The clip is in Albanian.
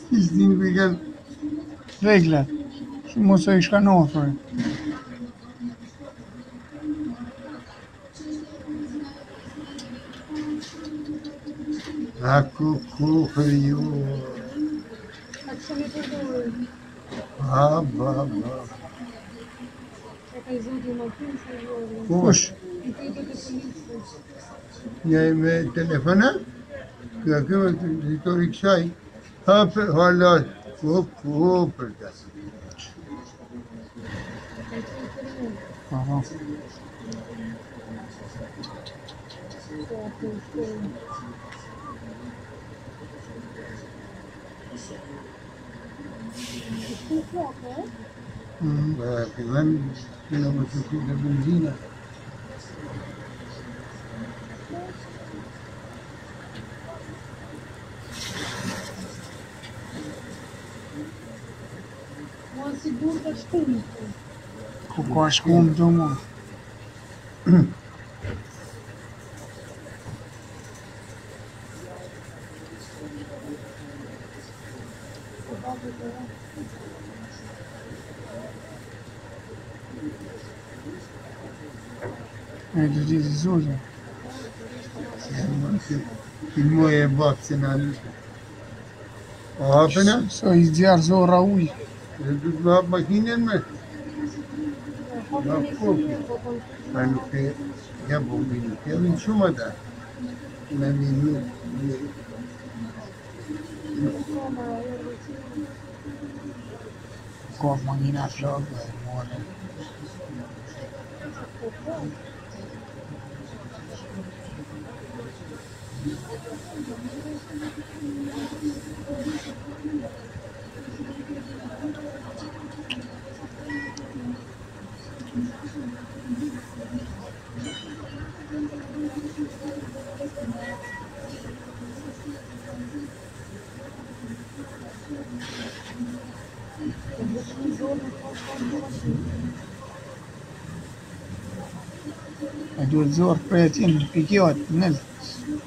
significa Reglas. Måste jag ska nå för. Hakuku frio. Akşam yapıldı. Ha ba ba. Якась зудіна пенсія. Koş. І ти до поліції. Yani me telefona que historik şey ha hala hop Aha. كمان كنا مشوفين بنزينة Uma segunda escura. Koş kumdumu. Ele diz usa. المويه باكسنا وهابنا So izdjar zora uj. تطلع ماكينة ما قالوا في جابوا من شو مدى من Kort man ina flög. Adu zor pretin pikiot nel.